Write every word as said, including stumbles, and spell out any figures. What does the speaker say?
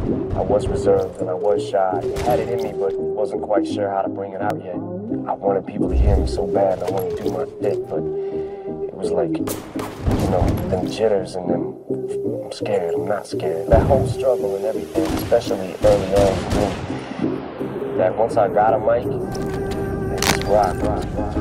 I was reserved and I was shy. I had it in me, but wasn't quite sure how to bring it out yet. I wanted people to hear me so bad. I wanted to do my shit, but it was like, you know, them jitters and them, I'm scared, I'm not scared. That whole struggle and everything, especially early on for me, that once I got a mic, it just rock, rock, rock.